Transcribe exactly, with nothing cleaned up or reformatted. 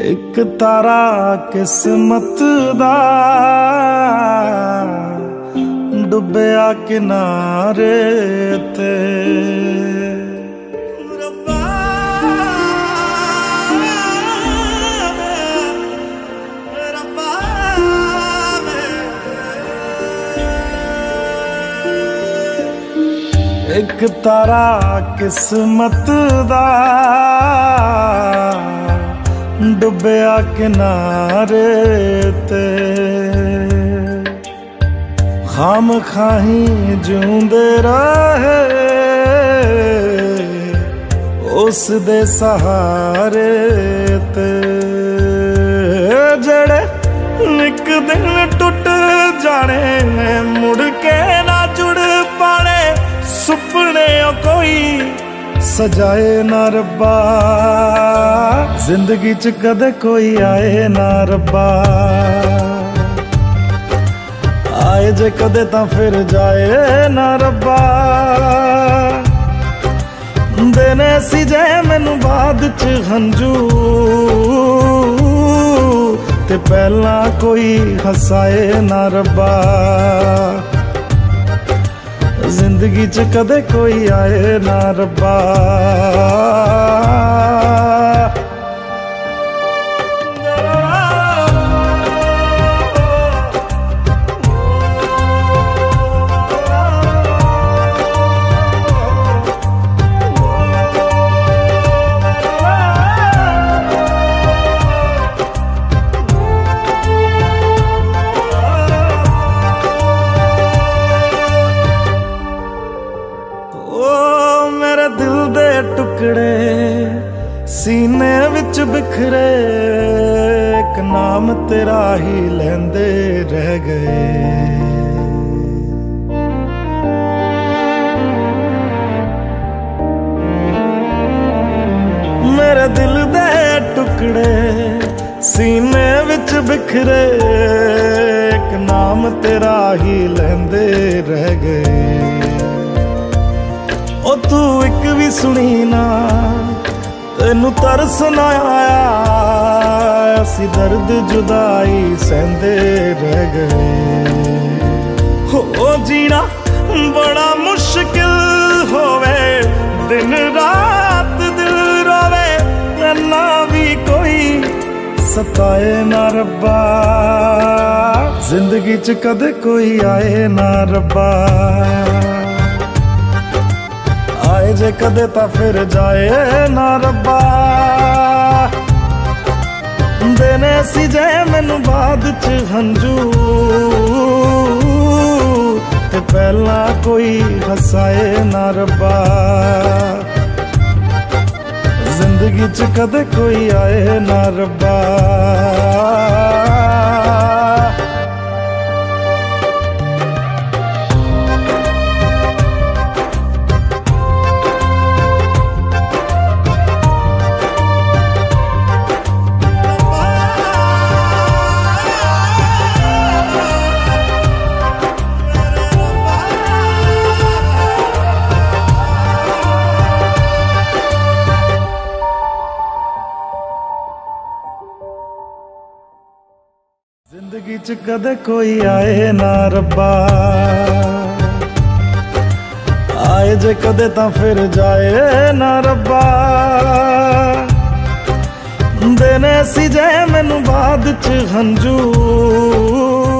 एक तारा किस्मत दा डुबया किनारे ते रब्बा रब्बा एक तारा किस्मत दा डुबया किनारे ते खाम खाही जूंदे रहे उस दे सहारे ते जड़े निक दिन टुट जाने मुड़ के ना जुड़ पाने सुपने कोई सजाए ना रब्बा जिंदगी च कदे कोई आए ना रब्बा आए जे कदे तां फिर जाए ना रब्बा देने सी जे मैनू बाद च हंजू ते पहला कोई हसाए ना रब्बा जिंदगी च कदे कोई आए ना रब्बा दिल दे टुकड़े सीने विच बिखरे एक नाम तेरा ही लेंदे रह गए मेरे दिल दे टुकड़े सीने विच बिखरे एक नाम तेरा ही लेंदे रह गए ओ तू एक भी सुनी ना तेनू तरस ना आया असी दर्द जुदाई सहंदे रह गए हो जीना बड़ा मुश्किल होवे दिन रात दिल रोवे ना भी कोई सताए ना रब्बा जिंदगी च कदे कोई आए ना रब्बा आए जे कदे ता फिर जाए ना रब्बा देने सी जे मैनू बाद च हंजू ते पहला कोई हसाए ना रब्बा जिंदगी च कदे कोई आए ना रब्बा जिंदगी च कदे कोई आए ना रब्बा आए जे कदे तां फिर जाए ना रब्बा देने सी जे मैनू बाद च हंजू